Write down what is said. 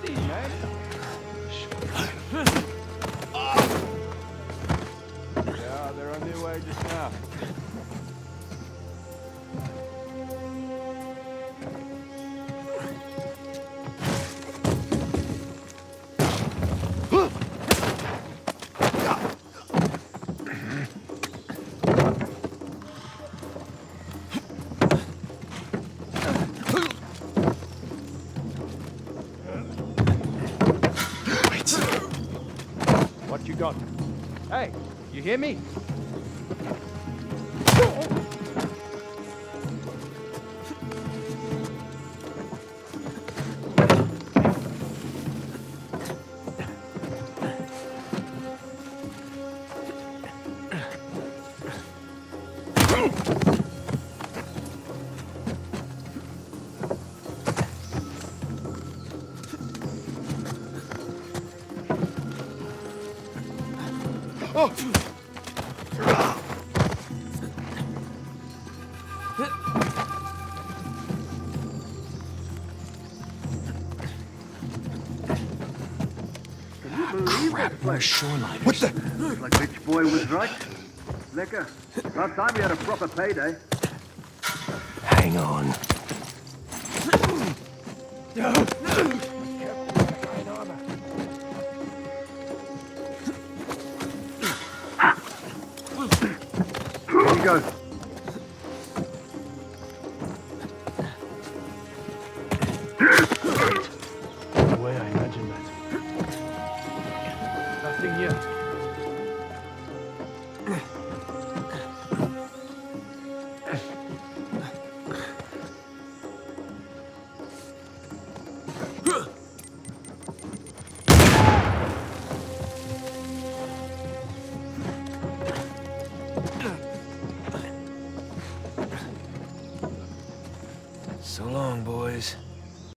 Easy, man. Yeah, they're on their way just now. What you got? Hey, you hear me? Crap, more shoreline. What the? Looks like Rich Boy was right. Lecker. About time we had a proper payday. Hang on. Here you go. The way I imagined that. Nothing yet. So long, boys.